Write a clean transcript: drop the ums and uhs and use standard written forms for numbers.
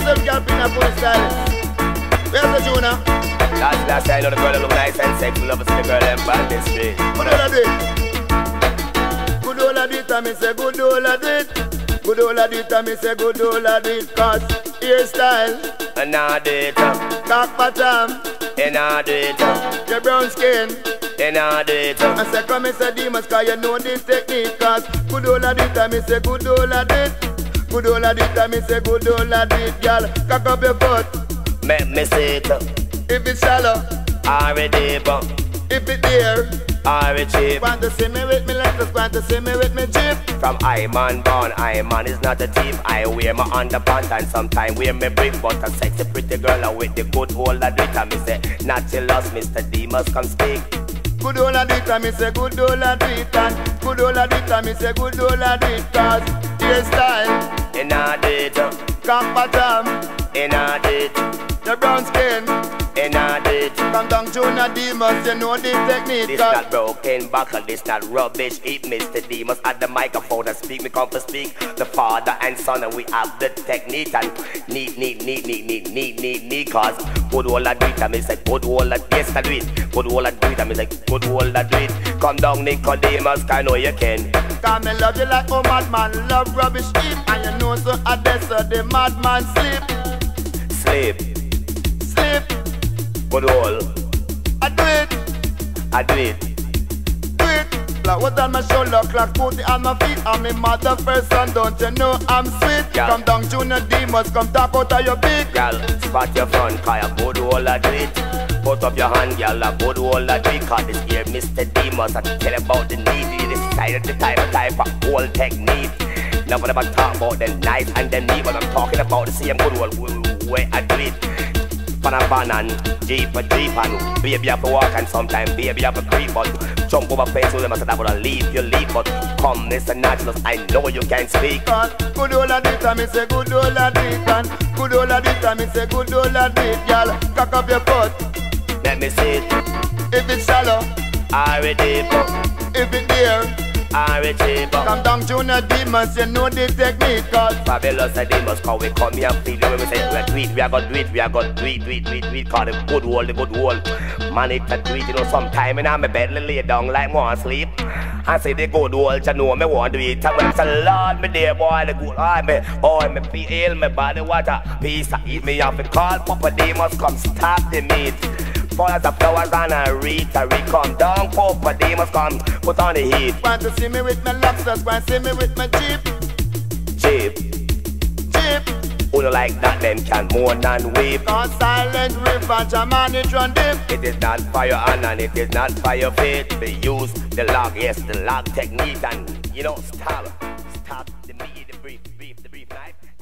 some girl bring a full style. Where's the Juna? Last I know the girl that look nice and sexy. Love to see the girl them back this street. Good old do it. Good old do it, and me say good old do it. Good old do it, and me say good old do it. Cause hairstyle, And I do it. cock bottom, And I do it. your brown skin. And I do it. I say come and say demons, cause you know this technique. Cause good old do it, and me say good old do it. Good old do it, and me say good old do it. Girl, cock up your foot. Make me see it. If it's shallow, Already deep. if it's there. Already cheap. Want to see me with me letters, want to see me with me jeep. From I man born, I man is not a thief. I wear my underpants and sometimes wear my brick. But a sexy pretty girl with the good hold of it. And me say, not till us, Mr. D must come speak. Good old do it, and me say good old do it. And good old do it, and me say good old do it. Cause hairstyle, And I do it. cock bottom, And I do it. your brown skin. And I do it. Come down Junior Demus, you know the technique. This not broken buckle, this not rubbish. Eat Mr. Demus at the microphone and speak. Me come to speak. The father and son, and we have the technique. And need. Cause good old I do it, and me say good old I yes I do it. Good old I do it, and me say good old I do it. Come down Nicodemus, I know you can. Cause me love you like oh madman love rubbish heap. And you know so I so the madman sleep. Sleep. Good old. I do it. I do it. Do it. Like what's on my shoulder, clock 40 on my feet. I'm a mother person, don't you know I'm sweet? Yeah. Come down Junior Demus, come talk out of your beak. Girl, spot your front, cause a good old I do it. Put up your hand, girl, a good old I do it. Cause this here Mr. Demus, I tell about the need. This side of the type of old technique. Never ever talk about the nice and the neat, but I'm talking about the same good old way I do it. Pan and jeep and baby have to walk and sometimes baby have to creep. But jump over fence with them and say that would leave you leave. But come Mr. Naturalist, I know you can speak. Good old do it, and me say good old do it. And good old do it, and me say good old do it. Girl, cock up your foot. Let me see it. If it's shallow, Already deep. if it's there. Already deep. Come down Junior Demus, you know the technique. Cause Fabulous and Demus, cause we come here and feel it. When we say we do it, we are gonna do it, we are gonna do it. Cause the good old man it to do it. You know sometime in my bed lay down like more sleep. I say the good old, you know me want to do it. And when I say Lord me dear boy, the good me feel me body water. Peace I eat me off and call Papa Demus come stop the meat. For as the flowers on a Rita, we come down, Papa Demus come put on the heat. want to see me with my lobsters, want to see me with my jeep. Jeep, who don't like that them can more than weep. On silent river, Jamani run deep. It is not for your hand and it is not for your faith. We use the log, yes, the log technique and, you know, stop the meat, the brief knife.